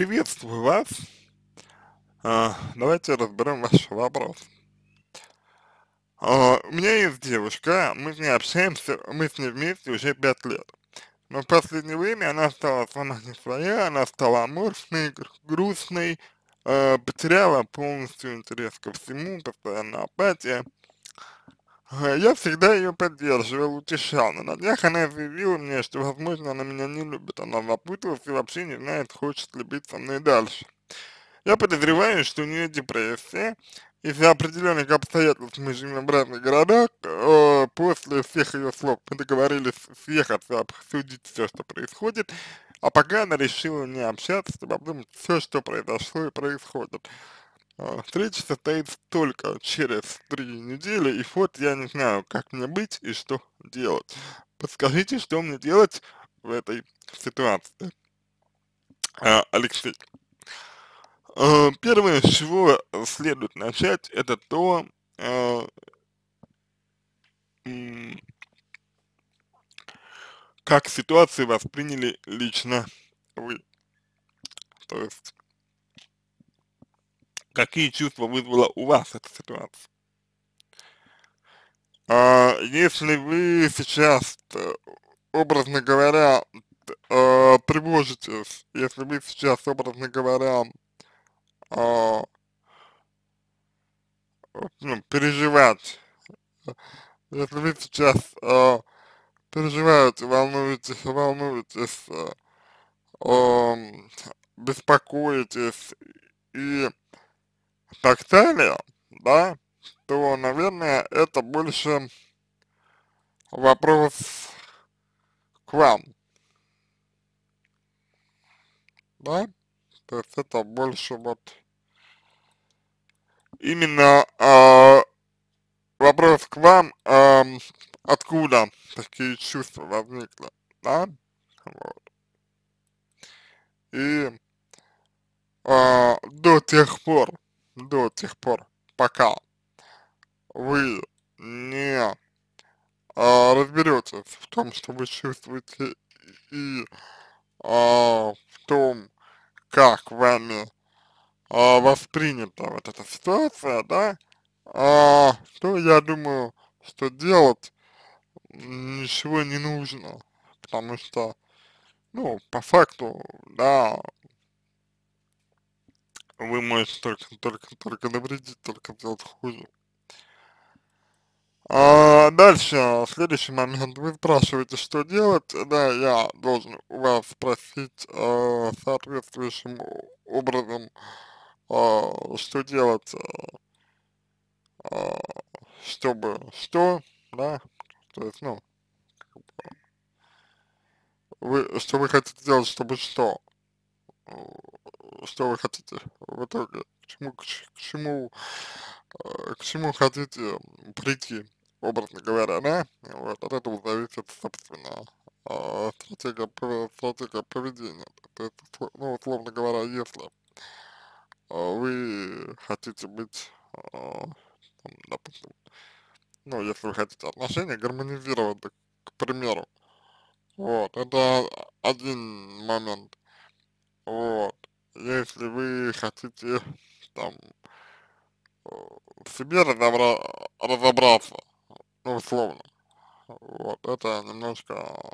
Приветствую вас. Давайте разберем ваш вопрос. У меня есть девушка, мы с ней общаемся, мы с ней вместе уже 5 лет. Но в последнее время она стала сама не своя, она стала аморфной, грустной, потеряла полностью интерес ко всему, постоянно апатия. Я всегда ее поддерживал, утешал, но на днях она заявила мне, что, возможно, она меня не любит. Она запуталась и вообще не знает, хочет ли быть со мной дальше. Я подозреваю, что у нее депрессия. Из-за определенных обстоятельств мы живем в разных городах. После всех ее слов мы договорились съехаться, обсудить все, что происходит. А пока она решила не общаться, чтобы обдумать все, что произошло и происходит. Встреча состоится только через 3 недели, и вот я не знаю, как мне быть и что делать. Подскажите, что мне делать в этой ситуации, Алексей. Первое, с чего следует начать, это то, э, м, как ситуацию восприняли лично вы. То есть, какие чувства вызвала у вас эта ситуация. Если вы сейчас, образно говоря, тревожитесь, если вы сейчас, образно говоря, а, ну, переживать, если вы сейчас переживаете, волнуетесь, ам, беспокоитесь и так далее, да, то, наверное, это больше вопрос к вам, да, то есть это больше вот именно вопрос к вам, откуда такие чувства возникли, да, вот. И до тех пор, пока вы не разберетесь в том, что вы чувствуете, и в том, как вами воспринята вот эта ситуация, да, то я думаю, что делать ничего не нужно, потому что, ну, по факту, да, вы можете только навредить, только сделать хуже. Дальше, следующий момент, вы спрашиваете, что делать, да, я должен у вас спросить соответствующим образом, что делать, а, чтобы что, да, то есть, ну, что вы хотите делать, чтобы Э, что вы хотите в итоге, к чему хотите прийти, образно говоря, да, вот, от этого зависит, собственно, стратегия поведения, то есть, ну, условно говоря, если вы хотите быть, допустим, ну, если вы хотите отношения гармонизировать, да, к примеру, вот, это один момент, вот, если вы хотите, там, в себе разобраться, ну, условно, вот, это немножко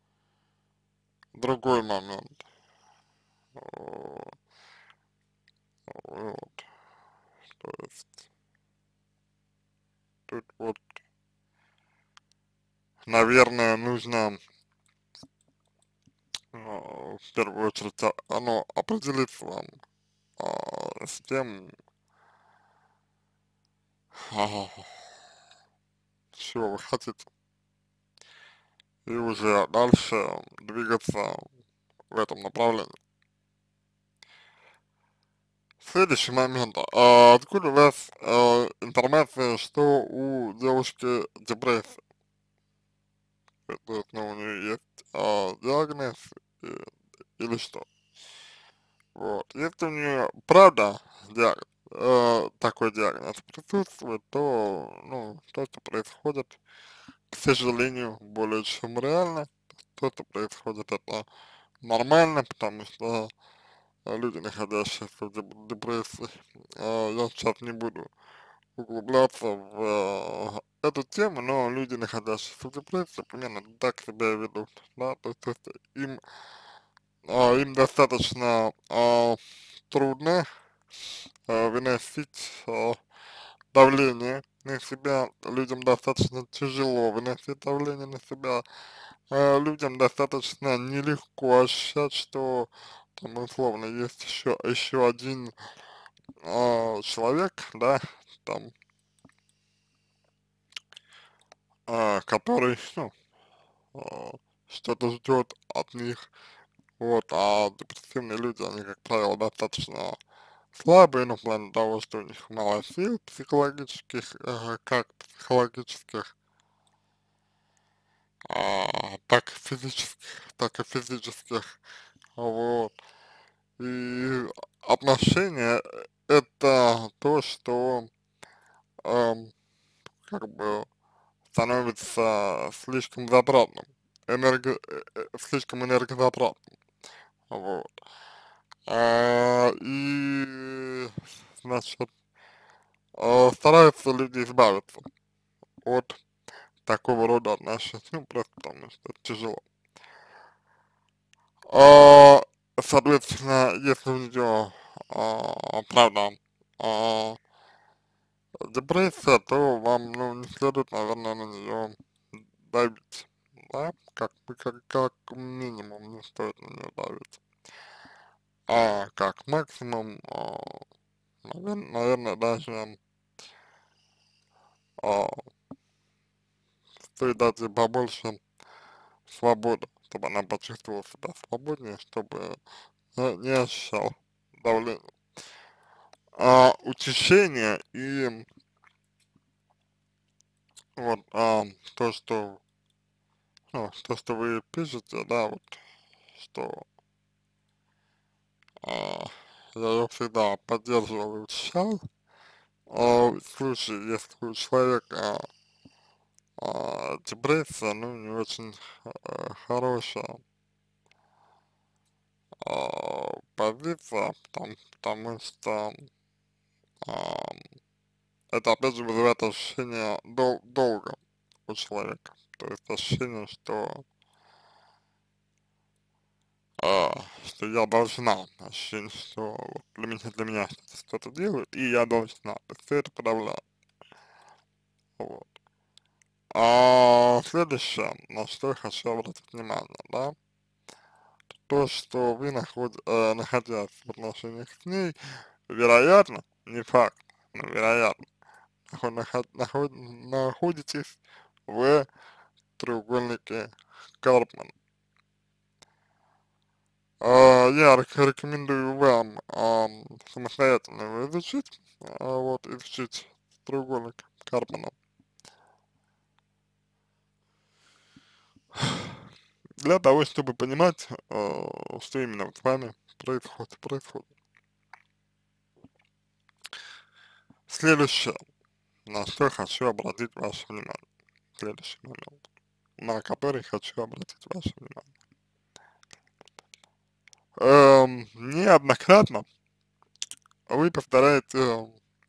другой момент, вот, вот, то есть, тут вот, наверное, нужно, в первую очередь, определиться вам, с тем, а, чего вы хотите, и уже дальше двигаться в этом направлении. Следующий момент. Откуда у вас информация, что у девушки депрессия? То есть, ну, у нее есть диагноз э, или что? Вот. Если у нее правда такой диагноз присутствует, то, ну, то, что происходит, к сожалению, более чем реально. То, что происходит, это нормально, потому что люди, находящиеся в депрессии. Я сейчас не буду углубляться в эту тему, но люди, находящиеся в депрессии, примерно так себя и ведут, да, то есть им достаточно трудно выносить давление на себя, людям достаточно тяжело выносить давление на себя, людям достаточно нелегко ощущать, что там условно есть еще один человек, да, там, который, ну, а, что-то ждет от них, вот, а депрессивные люди, они, как правило, достаточно слабые, ну, в плане того, что у них мало сил психологических, как психологических, так и физических, вот, и отношения это то, что, эм, как бы становится слишком затратным, слишком энергозатратным, вот. И, значит, стараются люди избавиться от такого рода отношений, ну, просто потому что это тяжело. А, Соответственно, если у нее, правда, а, депрессия, то вам, ну, не следует, наверное, на нее давить, да, как минимум не стоит на нее давить, как максимум, наверное, даже а, стоит дать ей побольше свободы, чтобы она почувствовала себя свободнее, чтобы не ощущал давления. Утешение и вот то, что вы пишете, да, вот, что а, я ее всегда поддерживал и утешал. В случае, если у человека депрессия, ну, не очень хорошая позиция, потому что а, это опять же вызывает ощущение долга у человека. То есть ощущение, что я должна, ощущение, что вот для меня что-то делают, и я должна. То есть все это подавляет. Вот. Следующее, на что я хочу обратить внимание, да, то, что вы находясь в отношениях с ней, вероятно, не факт, но вероятно, находитесь в треугольнике Карпмана. Я рекомендую вам самостоятельно его изучить, вот, изучить треугольник Карпмана, для того, чтобы понимать, что именно вот с вами происходит. Следующее, на что я хочу обратить ваше внимание, следующий момент, на который хочу обратить ваше внимание. Неоднократно вы повторяете,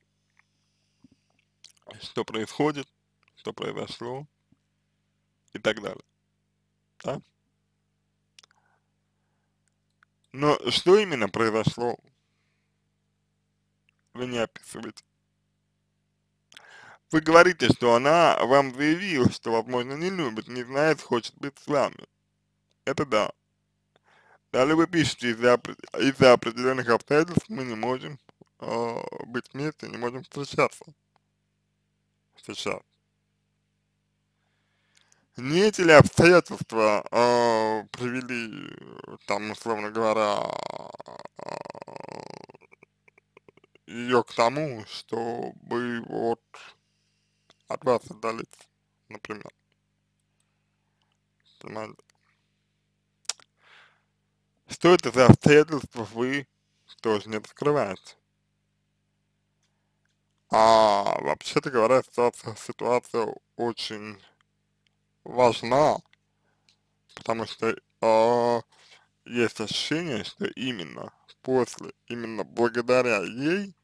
что происходит, что произошло и так далее, да? Но что именно произошло, вы не описываете. Вы говорите, что она вам заявила, что, возможно, не любит, не знает, хочет быть с вами. Это да. Далее вы пишете, из-за определенных обстоятельств мы не можем быть вместе, не можем встречаться сейчас. Не эти ли обстоятельства привели, там, условно говоря, ее к тому, чтобы вот от вас отдалиться, например, понимаете? Что это за обстоятельства, вы тоже не раскрываете. Вообще-то говоря, ситуация очень важна, потому что есть ощущение, что именно благодаря ей,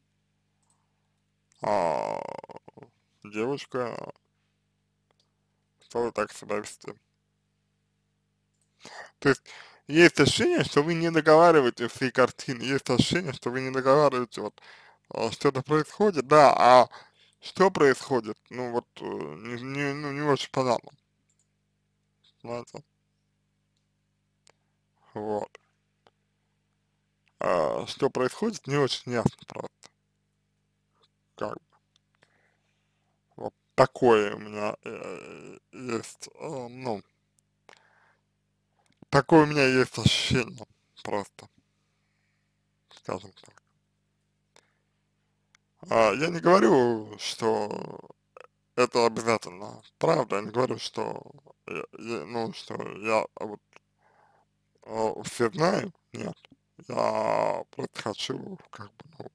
а, девушка стала так себя вести. То есть есть ощущение, что вы не договариваете всей картины, есть ощущение, что вы не договариваете, вот, что-то происходит, да, а что происходит, ну вот, ну, не очень понятно, знаете, вот. Что происходит, не очень ясно, просто, как бы. Вот такое у меня есть, ну, такое у меня есть ощущение, просто, скажем так. Я не говорю, что это обязательно, правда, я не говорю, что ну, что я вот все знаю, нет, я просто хочу, как бы, ну,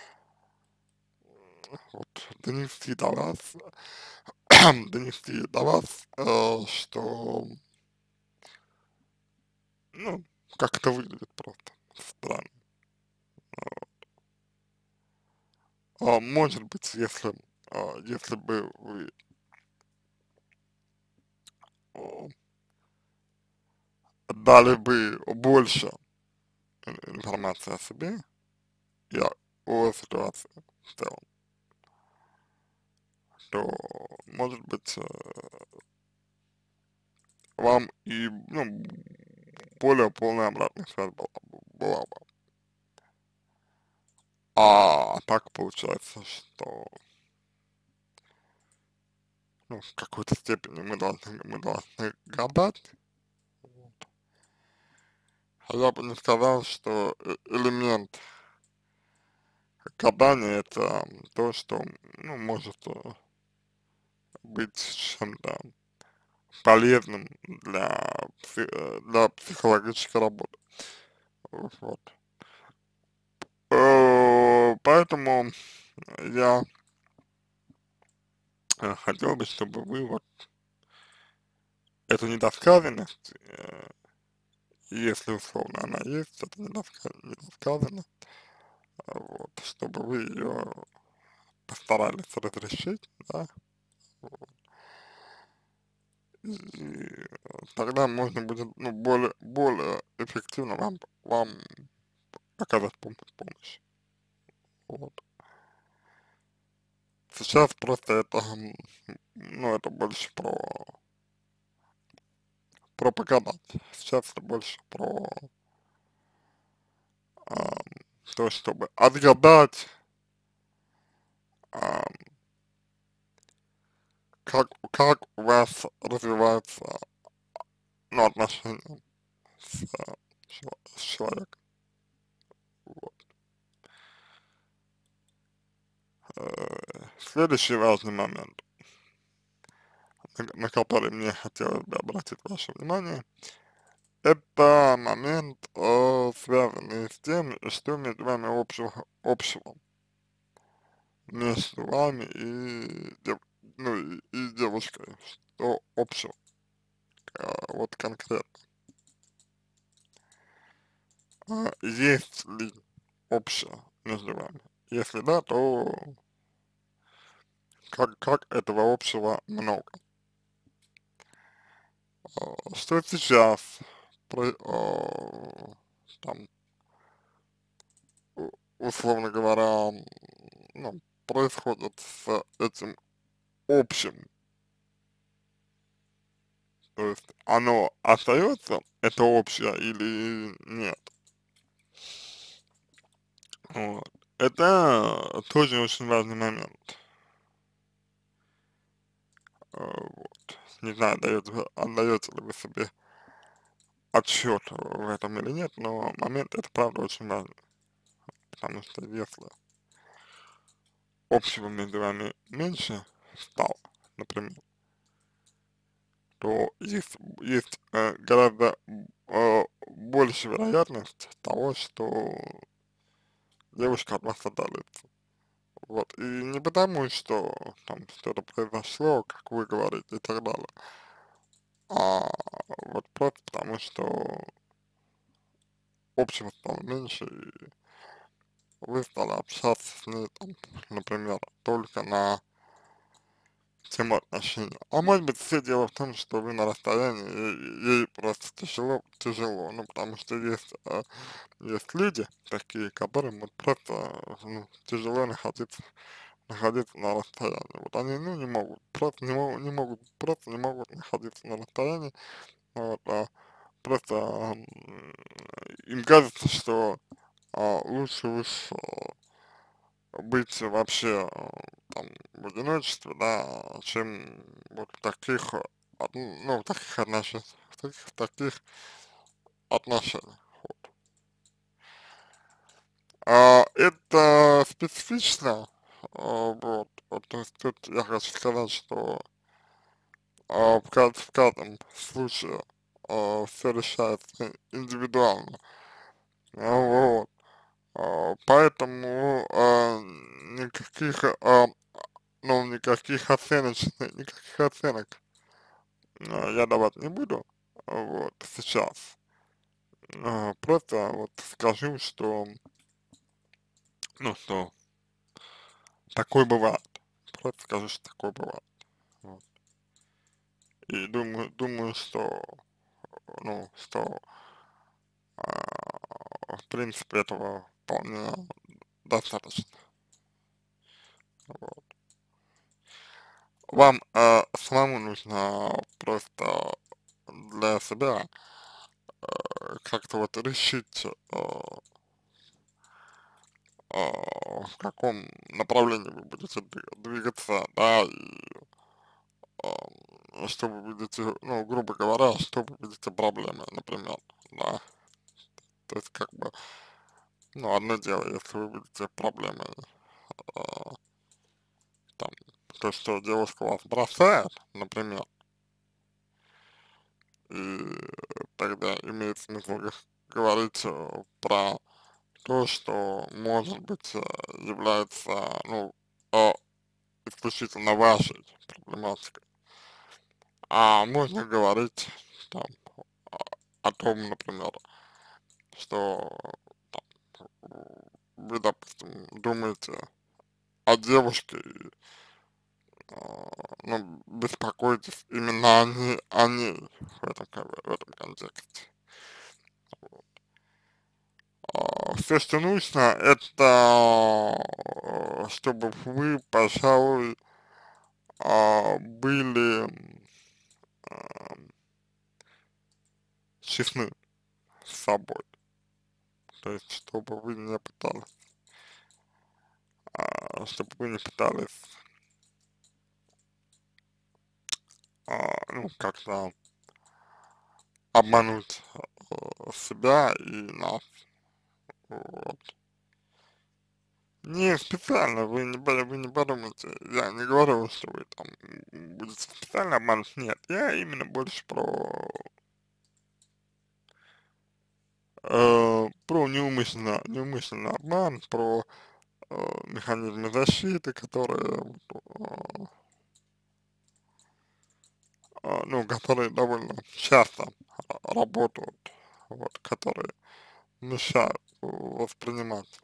вот, донести до вас, донести до вас, что, ну, как это выглядит просто странно. Может быть, если бы вы а, дали бы больше информации о себе и о ситуации в целом, то, может быть, вам и, ну, более полная обратная связь была бы. А так получается, что, ну, в какой-то степени мы должны гадать. Вот. А я бы не сказал, что элемент гадания это то, что, ну, может быть чем-то полезным для психологической работы. Вот. Поэтому я хотел бы, чтобы вы вот эту недосказанность, если условно она есть, это недосказанность, вот, чтобы вы ее постарались разрешить, да, вот, и тогда можно будет, ну, более эффективно вам оказать помощь, вот. Сейчас просто это, ну, это больше про погадать, сейчас это больше про а, то, чтобы отгадать, а, как у вас развиваются, ну, отношения с, с человеком. Вот. Следующий важный момент, на который мне хотелось бы обратить ваше внимание, это момент, связанный с тем, что между вами общего между вами и, ну, и девушкой, что общего, вот конкретно. Есть ли общее между вами? Если да, то как этого общего много? Что сейчас там, условно говоря, ну, происходит с этим общим? То есть оно остается, это общее, или нет? Вот. Это тоже очень важный момент. Вот. Не знаю, отдаете ли вы себе отчет в этом или нет, но момент это правда очень важный, потому что если общего между вами меньше стало, например, то есть гораздо больше вероятность того, что девушка от вас отдалится. Вот, и не потому, что там что-то произошло, как вы говорите, и так далее, а вот просто потому, что общего стало меньше, и вы стали общаться с ней, там, например, только на тему отношений. А может быть, все дело в том, что вы на расстоянии, и ей просто тяжело, ну, потому что есть люди такие, которым вот просто, ну, тяжело находиться на расстоянии. Вот они, ну, не могут, просто не могут находиться на расстоянии, вот, просто им кажется, что лучше уж быть вообще там в одиночестве, да, чем вот в таких, ну, в таких отношениях, в таких отношениях. Вот. Это специфично, вот, то есть тут я хочу сказать, что в каждом случае все решается индивидуально, вот. Поэтому никаких, ну, никаких оценок я давать не буду, вот, сейчас. Просто вот скажу, что, ну, что такое бывает. Просто скажу, что такое бывает. Вот. И думаю, что, ну, что, в принципе, этого вполне достаточно. Вот. Вам самому нужно просто для себя как-то вот решить, в каком направлении вы будете двигаться, да, и что вы видите, ну, грубо говоря, что вы видите проблемы, например, да, то есть как бы, ну, одно дело, если вы видите проблемы, а, там, то, что девушка вас бросает, например, и тогда имеет смысл говорить про то, что, может быть, является, ну, э, исключительно вашей проблематикой. А можно говорить там о, о том, например, что там, вы, допустим, думаете о девушке, и, ну, беспокоитесь именно о ней в этом, в этом контексте. Все, что нужно, это чтобы вы, пожалуй, были а, честны с собой. То есть, чтобы вы не пытались, ну, как-то обмануть себя и нас. Вот. Не специально, вы не подумайте, я не говорю, что вы там будете специально обманывать, нет, я именно больше про неумышленный обман, про механизмы защиты, которые, ну, которые довольно часто работают, вот, которые мешают воспринимать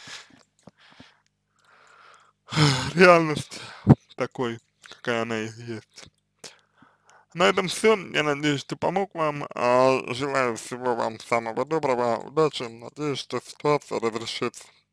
реальность такой, какая она и есть. На этом все. Я надеюсь, что помог вам. Желаю всего вам самого доброго, удачи. Надеюсь, что ситуация разрешится.